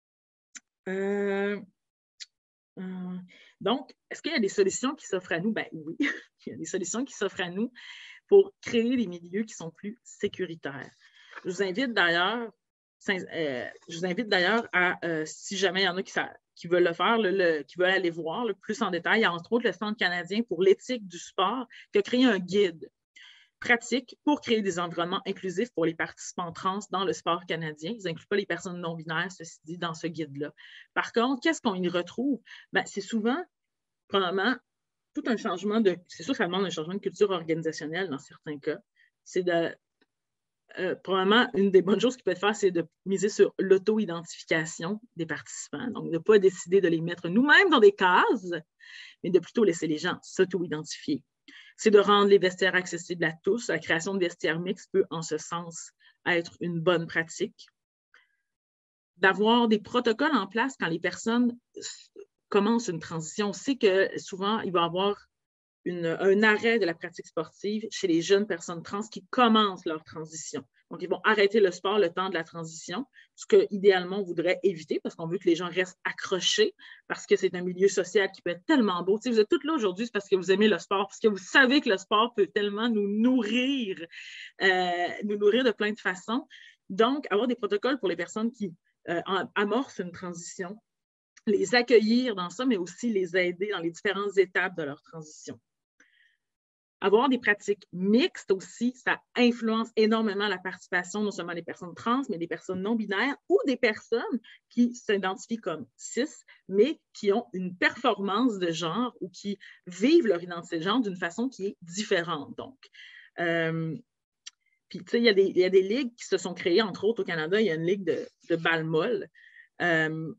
Euh, euh, donc, est-ce qu'il y a des solutions qui s'offrent à nous? Ben oui, il y a des solutions qui s'offrent à nous pour créer des milieux qui sont plus sécuritaires. Je vous invite d'ailleurs, euh, je vous invite d'ailleurs à, euh, si jamais il y en a qui, ça, qui veulent le faire, le, le, qui veulent aller voir le plus en détail, il y a entre autres le Centre canadien pour l'éthique du sport qui a créé un guide pratique pour créer des environnements inclusifs pour les participants trans dans le sport canadien. Ils n'incluent pas les personnes non-binaires, ceci dit, dans ce guide-là. Par contre, qu'est-ce qu'on y retrouve? Ben, c'est souvent, probablement, tout un changement de... C'est sûr que ça demande un changement de culture organisationnelle dans certains cas. C'est de... Euh, probablement, une des bonnes choses qu'ils peuvent faire, c'est de miser sur l'auto-identification des participants. Donc, de ne pas décider de les mettre nous-mêmes dans des cases, mais de plutôt laisser les gens s'auto-identifier. C'est de rendre les vestiaires accessibles à tous. La création de vestiaires mixtes peut, en ce sens, être une bonne pratique. D'avoir des protocoles en place quand les personnes commencent une transition. On sait que souvent, il va y avoir une, un arrêt de la pratique sportive chez les jeunes personnes trans qui commencent leur transition. Donc, ils vont arrêter le sport le temps de la transition, ce qu'idéalement, on voudrait éviter parce qu'on veut que les gens restent accrochés parce que c'est un milieu social qui peut être tellement beau. Tu sais, vous êtes toutes là aujourd'hui, c'est parce que vous aimez le sport, parce que vous savez que le sport peut tellement nous nourrir, euh, nous nourrir de plein de façons. Donc, avoir des protocoles pour les personnes qui euh, amorcent une transition, les accueillir dans ça, mais aussi les aider dans les différentes étapes de leur transition. Avoir des pratiques mixtes aussi, ça influence énormément la participation non seulement des personnes trans, mais des personnes non-binaires ou des personnes qui s'identifient comme cis, mais qui ont une performance de genre ou qui vivent leur identité de genre d'une façon qui est différente. Donc, euh, puis, tu sais, il y a des, il y a des ligues qui se sont créées, entre autres au Canada, il y a une ligue de, de balle molle, euh,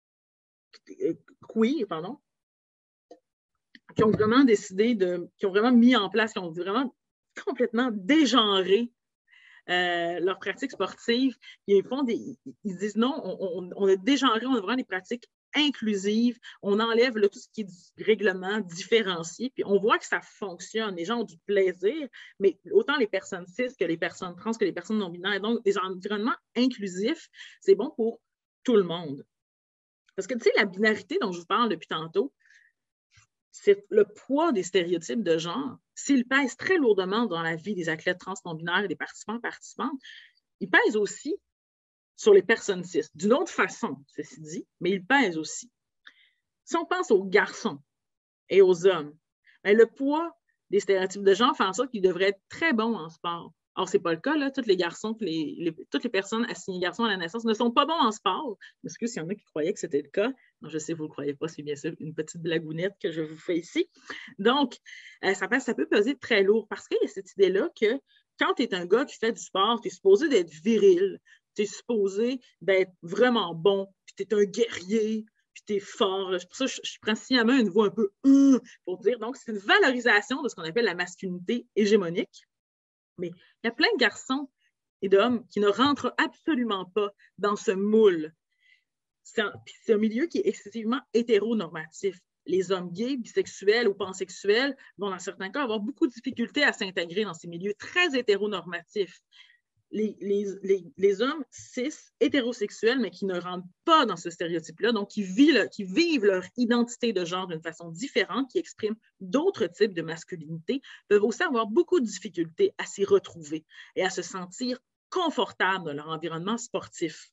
queer, pardon, qui ont vraiment décidé de, qui ont vraiment mis en place, qui ont vraiment complètement dégenré euh, leurs pratiques sportives. Ils font des, ils disent non, on, on, on a dégenré, on a vraiment des pratiques inclusives, on enlève là, tout ce qui est du règlement différencié, puis on voit que ça fonctionne. Les gens ont du plaisir, mais autant les personnes cis que les personnes trans, que les personnes non-binaires. Donc, des environnements inclusifs, c'est bon pour tout le monde. Parce que, tu sais, la binarité dont je vous parle depuis tantôt, c'est le poids des stéréotypes de genre s'il pèse très lourdement dans la vie des athlètes trans non-binaires et des participants participantes, il pèse aussi sur les personnes cis, d'une autre façon, ceci dit, mais il pèse aussi. Si on pense aux garçons et aux hommes, bien, le poids des stéréotypes de genre fait en sorte qu'ils devraient être très bons en sport. Or, ce n'est pas le cas, là. Tous les garçons, les, les, toutes les personnes assignées garçons à la naissance ne sont pas bons en sport. Parce que s'il y en a qui croyaient que c'était le cas, non, je sais que vous ne le croyez pas, c'est bien sûr une petite blagounette que je vous fais ici. Donc, euh, ça, peut, ça peut peser très lourd parce qu'il y a cette idée-là que quand tu es un gars qui fait du sport, tu es supposé d'être viril, tu es supposé d'être vraiment bon, puis tu es un guerrier, puis tu es fort. C'est pour ça que je, je prends sciemment une voix un peu euh, pour dire. Donc, c'est une valorisation de ce qu'on appelle la masculinité hégémonique. Mais il y a plein de garçons et d'hommes qui ne rentrent absolument pas dans ce moule. C'est un, c'est un milieu qui est excessivement hétéronormatif. Les hommes gays, bisexuels ou pansexuels vont, dans certains cas, avoir beaucoup de difficultés à s'intégrer dans ces milieux très hétéronormatifs. Les, les, les, les hommes cis, hétérosexuels, mais qui ne rentrent pas dans ce stéréotype-là, donc qui vivent, qui vivent leur identité de genre d'une façon différente, qui expriment d'autres types de masculinité, peuvent aussi avoir beaucoup de difficultés à s'y retrouver et à se sentir confortables dans leur environnement sportif.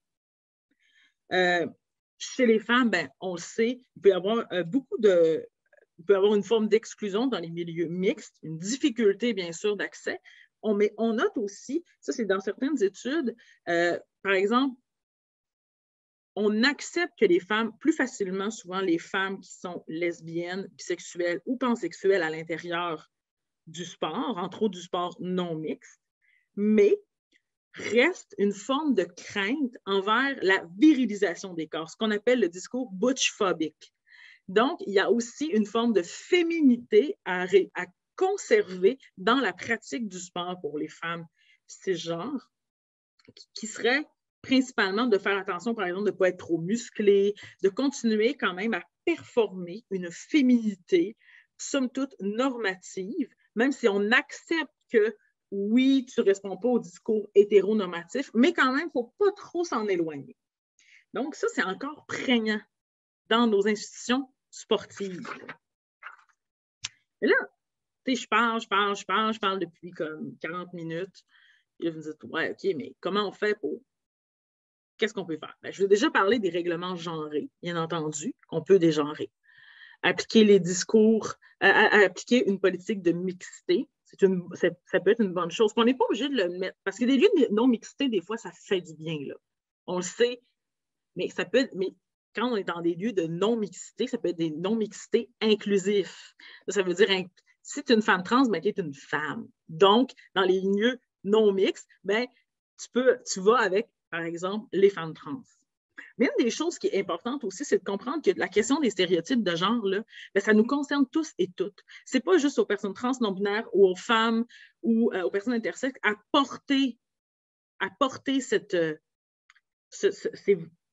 Euh, chez les femmes, ben, on le sait, il peut y avoir euh, beaucoup de... Il peut y avoir une forme d'exclusion dans les milieux mixtes, une difficulté, bien sûr, d'accès. On, mais on note aussi, ça c'est dans certaines études, euh, par exemple, on accepte que les femmes, plus facilement, souvent les femmes qui sont lesbiennes, bisexuelles ou pansexuelles à l'intérieur du sport, entre autres du sport non mixte, mais reste une forme de crainte envers la virilisation des corps, ce qu'on appelle le discours butchphobique. Donc, il y a aussi une forme de féminité à, à conserver dans la pratique du sport pour les femmes cisgenres, qui serait principalement de faire attention, par exemple, de ne pas être trop musclé, de continuer quand même à performer une féminité, somme toute normative, même si on accepte que, oui, tu ne réponds pas au discours hétéronormatif, mais quand même, il ne faut pas trop s'en éloigner. Donc, ça, c'est encore prégnant dans nos institutions sportives. Et là, je parle, je parle, je parle, je parle depuis comme quarante minutes. Et là, vous me dites, ouais, OK, mais comment on fait pour... Qu'est-ce qu'on peut faire? Ben, je vais déjà parler des règlements genrés, bien entendu, qu'on peut dégenrer. Appliquer les discours, à, à, à appliquer une politique de mixité, c'est une, c'est, ça peut être une bonne chose. On n'est pas obligé de le mettre, parce que des lieux de non-mixité, des fois, ça fait du bien, là. On le sait, mais ça peut être... Mais quand on est dans des lieux de non-mixité, ça peut être des non-mixités inclusifs. Ça veut dire... Si tu es une femme trans, ben, tu es une femme. Donc, dans les lieux non mixtes, ben, tu, peux, tu vas avec, par exemple, les femmes trans. Mais une des choses qui est importante aussi, c'est de comprendre que la question des stéréotypes de genre, là, ben, ça nous concerne tous et toutes. Ce n'est pas juste aux personnes trans non-binaires ou aux femmes ou euh, aux personnes intersexes à porter, à porter cette... Euh, ce, ce, c'est,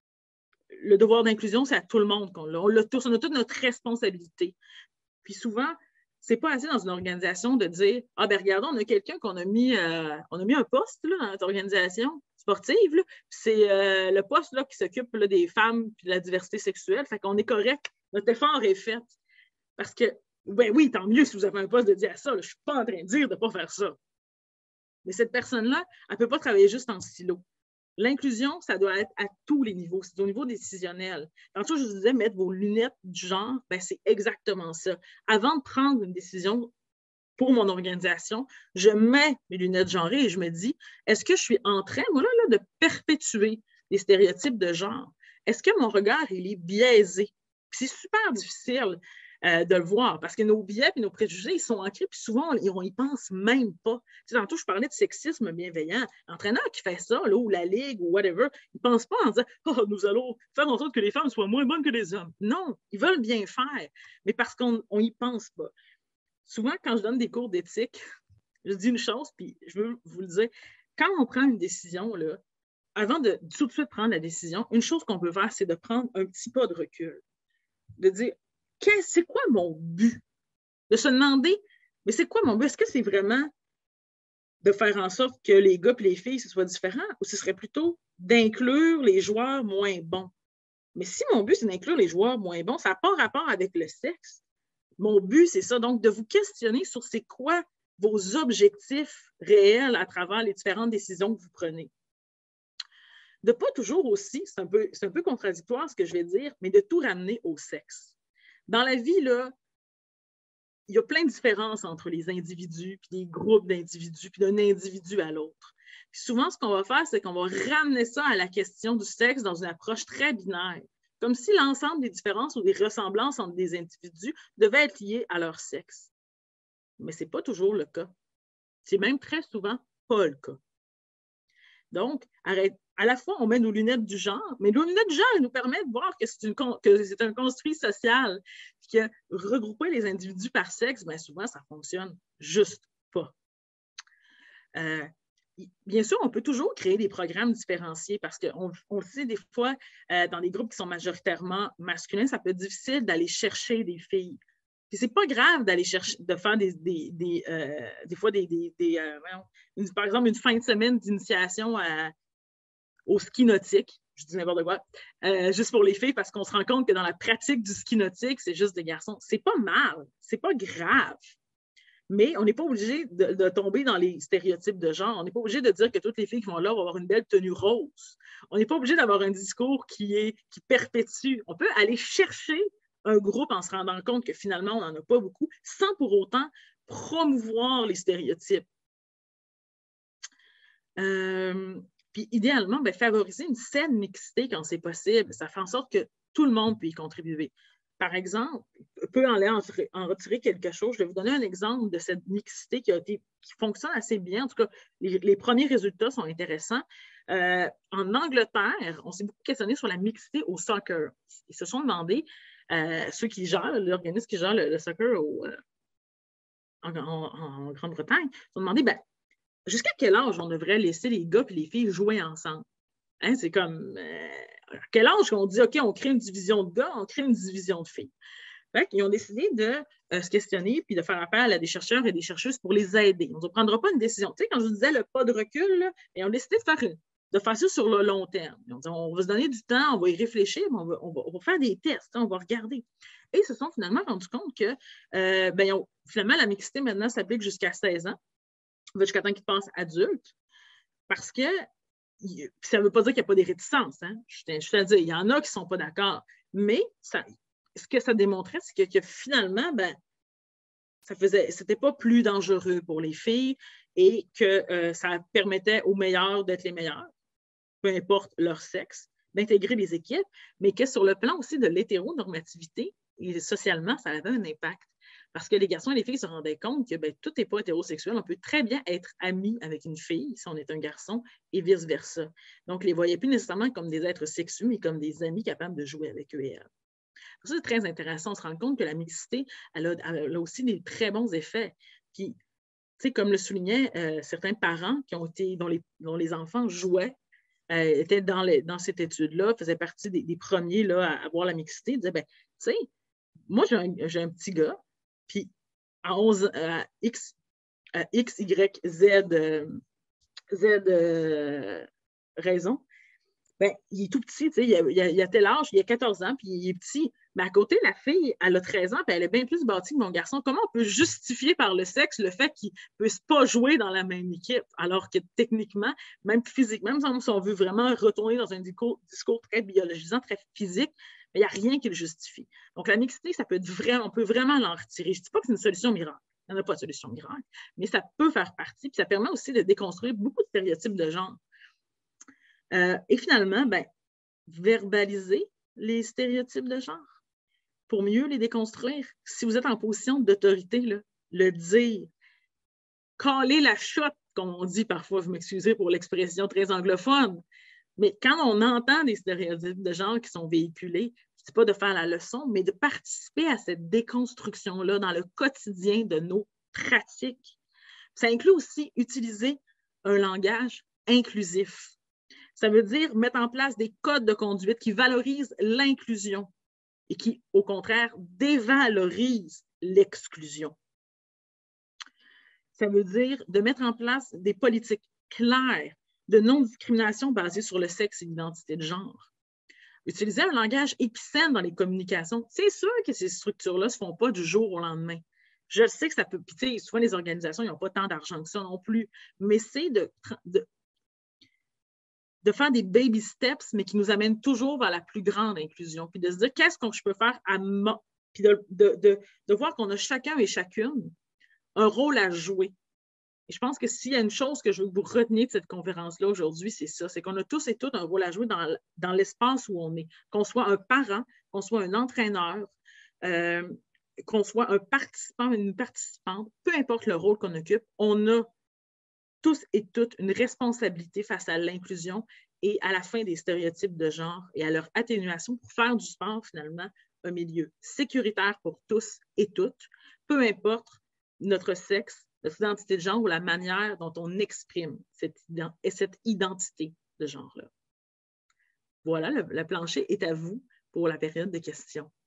le devoir d'inclusion, c'est à tout le monde qu'on l'a. On l'a tous, on a toute notre responsabilité. Puis souvent, c'est pas assez dans une organisation de dire « Ah, ben regardons, on a quelqu'un qu'on a mis, euh, on a mis un poste là, dans notre organisation sportive, là, c'est euh, le poste là, qui s'occupe là, des femmes et de la diversité sexuelle, fait qu'on est correct, notre effort est fait. » Parce que, ben oui, tant mieux si vous avez un poste dédié à ça, là, je ne suis pas en train de dire de ne pas faire ça. Mais cette personne-là, elle ne peut pas travailler juste en silo. L'inclusion, ça doit être à tous les niveaux. C'est au niveau décisionnel. Tantôt, je vous disais, mettre vos lunettes du genre, ben, c'est exactement ça. Avant de prendre une décision pour mon organisation, je mets mes lunettes genrées et je me dis, est-ce que je suis en train, moi, là, là, de perpétuer les stéréotypes de genre? Est-ce que mon regard, il est biaisé? Puis c'est super difficile euh, de le voir parce que nos biais et nos préjugés, ils sont ancrés, puis souvent, on n'y pense même pas. Tu sais, tantôt, je parlais de sexisme bienveillant. L'entraîneur qui fait ça, là, ou la ligue, ou whatever, ils ne pensent pas en disant « Oh, nous allons faire en sorte que les femmes soient moins bonnes que les hommes. » Non, ils veulent bien faire, mais parce qu'on n'y pense pas. Souvent, quand je donne des cours d'éthique, je dis une chose, puis je veux vous le dire, quand on prend une décision, là, avant de tout de suite prendre la décision, une chose qu'on peut faire, c'est de prendre un petit pas de recul, de dire c'est quoi mon but? De se demander, mais c'est quoi mon but? Est-ce que c'est vraiment de faire en sorte que les gars et les filles, ce soit différent, ou ce serait plutôt d'inclure les joueurs moins bons? Mais si mon but, c'est d'inclure les joueurs moins bons, ça n'a pas rapport avec le sexe. mon but, c'est ça, donc de vous questionner sur c'est quoi vos objectifs réels à travers les différentes décisions que vous prenez. De pas toujours aussi, c'est un peu, c'est un peu contradictoire ce que je vais dire, mais de tout ramener au sexe. Dans la vie, là, il y a plein de différences entre les individus, puis des groupes d'individus, puis d'un individu à l'autre. Puis souvent, ce qu'on va faire, c'est qu'on va ramener ça à la question du sexe dans une approche très binaire, comme si l'ensemble des différences ou des ressemblances entre des individus devaient être liées à leur sexe. Mais ce n'est pas toujours le cas. C'est même très souvent pas le cas. Donc, arrête, à la fois, on met nos lunettes du genre, mais nos lunettes du genre, elles nous permettent de voir que c'est, une, que c'est un construit social, puis que regrouper les individus par sexe, bien souvent, ça ne fonctionne juste pas. Euh, bien sûr, on peut toujours créer des programmes différenciés parce qu'on on le sait des fois, euh, dans des groupes qui sont majoritairement masculins, ça peut être difficile d'aller chercher des filles. Puis c'est pas grave d'aller chercher, de faire des, des, des, euh, des fois des, des, des euh, une, par exemple, une fin de semaine d'initiation à, au ski nautique, je dis n'importe quoi, euh, juste pour les filles, parce qu'on se rend compte que dans la pratique du ski nautique, c'est juste des garçons. C'est pas mal, c'est pas grave. Mais on n'est pas obligé de, de tomber dans les stéréotypes de genre. On n'est pas obligé de dire que toutes les filles qui vont là vont avoir une belle tenue rose. On n'est pas obligé d'avoir un discours qui, est, qui perpétue. On peut aller chercher un groupe en se rendant compte que finalement, on n'en a pas beaucoup, sans pour autant promouvoir les stéréotypes. Euh, puis idéalement, bien, favoriser une saine mixité quand c'est possible. Ça fait en sorte que tout le monde peut y contribuer. Par exemple, peut en, en, en retirer quelque chose. Je vais vous donner un exemple de cette mixité qui, a été, qui fonctionne assez bien. En tout cas, les, les premiers résultats sont intéressants. Euh, en Angleterre, on s'est beaucoup questionné sur la mixité au soccer. Ils se sont demandé, euh, ceux qui gèrent, l'organisme qui gère le, le soccer au, euh, en, en, en Grande-Bretagne, se sont demandé, ben, jusqu'à quel âge on devrait laisser les gars et les filles jouer ensemble? Hein, c'est comme, euh, à quel âge qu'on dit, OK, on crée une division de gars, on crée une division de filles. Fait qu'ils ont décidé de euh, se questionner puis de faire appel à des chercheurs et des chercheuses pour les aider. On ne prendra pas une décision. Tu sais, quand je vous disais le pas de recul, là, et on a décidé de faire, une, de faire ça sur le long terme. On, dit, on va se donner du temps, on va y réfléchir, mais on va, on va, on va faire des tests, hein, on va regarder. Et ils se sont finalement rendus compte que euh, ben, ont, finalement, la mixité maintenant s'applique jusqu'à seize ans, jusqu'à temps qu'ils passent adultes, parce que ça ne veut pas dire qu'il n'y a pas des réticences. Hein? Je tiens à dire, il y en a qui ne sont pas d'accord, mais ça, ce que ça démontrait, c'est que, que finalement, ben, ça faisait, c'était pas plus dangereux pour les filles et que euh, ça permettait aux meilleurs d'être les meilleurs, peu importe leur sexe, d'intégrer les équipes, mais que sur le plan aussi de l'hétéronormativité, et socialement, ça avait un impact. Parce que les garçons et les filles se rendaient compte que ben, tout n'est pas hétérosexuel. On peut très bien être ami avec une fille si on est un garçon et vice-versa. Donc, ils ne les voyaient plus nécessairement comme des êtres sexués, mais comme des amis capables de jouer avec eux et elles. Ça, c'est très intéressant. On se rend compte que la mixité, elle a, elle a aussi des très bons effets. Puis, tu sais, comme le soulignaient euh, certains parents qui ont été, dont les, dont les enfants jouaient, euh, étaient dans, les, dans cette étude-là, faisaient partie des, des premiers là, à avoir la mixité, ils disaient, ben, tu sais, moi, j'ai un, j'ai un petit gars, puis à onze, euh, X, euh, X, Y, Z, euh, Z euh, raison, ben, il est tout petit, tu sais, il, il, il a tel âge, il a quatorze ans, puis il est petit. Mais à côté, la fille, elle a treize ans, puis elle est bien plus bâtie que mon garçon. Comment on peut justifier par le sexe le fait qu'il ne puisse pas jouer dans la même équipe, alors que techniquement, même physiquement, même si on veut vraiment retourner dans un discours, discours très biologisant, très physique, il n'y a rien qui le justifie. Donc, la mixité, ça peut être vraiment, on peut vraiment l'en retirer. Je ne dis pas que c'est une solution miracle. Il n'y en a pas de solution miracle, mais ça peut faire partie, puis ça permet aussi de déconstruire beaucoup de stéréotypes de genre. Euh, et finalement, ben, verbaliser les stéréotypes de genre pour mieux les déconstruire. Si vous êtes en position d'autorité, là, le dire, caler la shot, comme on dit parfois, vous m'excusez pour l'expression très anglophone, mais quand on entend des stéréotypes de genre qui sont véhiculés, je ne dis pas de faire la leçon, mais de participer à cette déconstruction-là dans le quotidien de nos pratiques. Ça inclut aussi utiliser un langage inclusif. Ça veut dire mettre en place des codes de conduite qui valorisent l'inclusion et qui, au contraire, dévalorisent l'exclusion. Ça veut dire de mettre en place des politiques claires de non-discrimination basées sur le sexe et l'identité de genre. Utiliser un langage épicène dans les communications. C'est sûr que ces structures-là ne se font pas du jour au lendemain. Je sais que ça peut, puis tu sais, souvent les organisations, ils n'ont pas tant d'argent que ça non plus, mais c'est de, de, de faire des baby steps, mais qui nous amènent toujours vers la plus grande inclusion, puis de se dire qu'est-ce que je peux faire à moi, puis de, de, de, de voir qu'on a chacun et chacune un rôle à jouer. Et je pense que s'il y a une chose que je veux que vous reteniez de cette conférence-là aujourd'hui, c'est ça, c'est qu'on a tous et toutes un rôle à jouer dans, dans l'espace où on est, qu'on soit un parent, qu'on soit un entraîneur, euh, qu'on soit un participant, une participante, peu importe le rôle qu'on occupe, on a tous et toutes une responsabilité face à l'inclusion et à la fin des stéréotypes de genre et à leur atténuation pour faire du sport, finalement, un milieu sécuritaire pour tous et toutes, peu importe notre sexe, notre identité de genre ou la manière dont on exprime cette, ident- cette identité de genre-là. Voilà, le, le plancher est à vous pour la période de questions.